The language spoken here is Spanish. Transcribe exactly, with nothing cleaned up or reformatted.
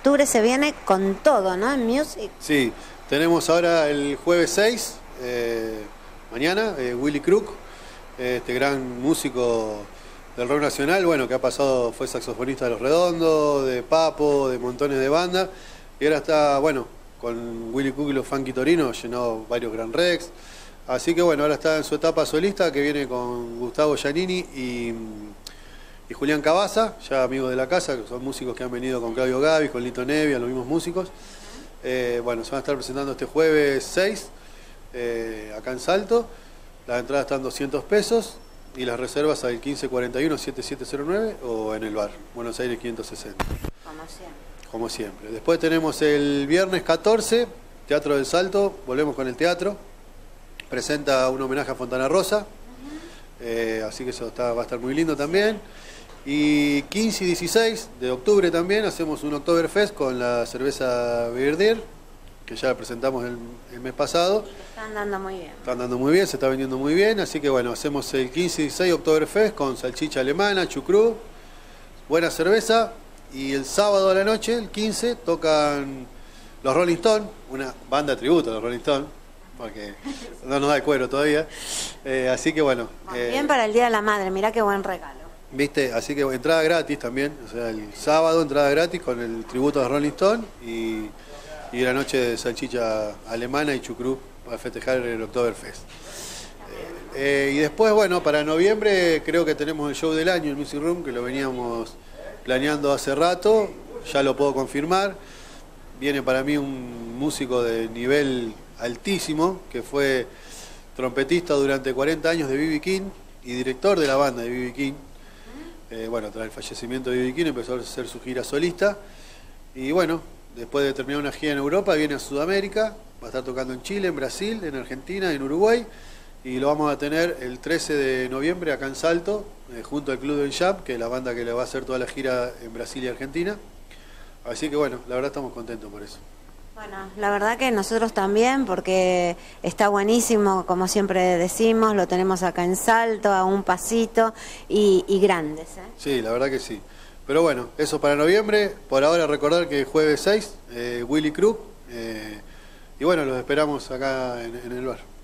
octubre se viene con todo, ¿no? En Music. Sí, tenemos ahora el jueves seis, eh, mañana, eh, Willy Crook, este gran músico del rock nacional, bueno, que ha pasado, fue saxofonista de Los Redondos, de Papo, de montones de bandas, y ahora está, bueno, con Willy Crook y los Funky Torinos, llenó varios Gran Rex. Así que bueno, ahora está en su etapa solista, que viene con Gustavo Giannini y, y Julián Cabaza, ya amigos de la casa, que son músicos que han venido con Claudio Gavis, con Lito Nevia, los mismos músicos. Eh, bueno, se van a estar presentando este jueves seis, eh, acá en Salto. Las entradas están doscientos pesos y las reservas al quince cuarenta y uno setenta y siete cero nueve o en el bar, Buenos Aires quinientos sesenta. Como siempre. Como siempre. Después tenemos el viernes catorce, Teatro del Salto, volvemos con el teatro. Presenta un homenaje a Fontana Rosa, uh-huh. eh, así que eso está, va a estar muy lindo también. Y quince y dieciséis de octubre también hacemos un Oktoberfest con la cerveza Birdir, que ya la presentamos el, el mes pasado. Y que está andando muy bien. Está andando muy bien, se está vendiendo muy bien, así que bueno, hacemos el quince y dieciséis Oktoberfest con salchicha alemana, chucrú, buena cerveza. Y el sábado a la noche, el quince, tocan los Rolling Stones, una banda de tributo a los Rolling Stones, porque no nos da el cuero todavía, eh, así que bueno. Eh, bien para el Día de la Madre, mirá qué buen regalo. Viste, así que entrada gratis también, o sea, el sábado entrada gratis con el tributo a Rolling Stone y, y la noche de salchicha alemana y chucrú para festejar el Oktoberfest. Eh, eh, y después, bueno, para noviembre creo que tenemos el show del año, el Music Room, que lo veníamos planeando hace rato, ya lo puedo confirmar. Viene para mí un músico de nivel altísimo, que fue trompetista durante cuarenta años de B B King y director de la banda de B B King. Eh, bueno, tras el fallecimiento de B B King empezó a hacer su gira solista y bueno, después de terminar una gira en Europa viene a Sudamérica, va a estar tocando en Chile, en Brasil, en Argentina, en Uruguay y lo vamos a tener el trece de noviembre acá en Salto, eh, junto al Club del Jab, que es la banda que le va a hacer toda la gira en Brasil y Argentina. Así que bueno, la verdad estamos contentos por eso. Bueno, la verdad que nosotros también, porque está buenísimo, como siempre decimos, lo tenemos acá en Salto, a un pasito y, y grandes, ¿eh? Sí, la verdad que sí. Pero bueno, eso para noviembre. Por ahora recordar que el jueves seis, eh, Willy Crook. Eh, y bueno, los esperamos acá en, en el bar.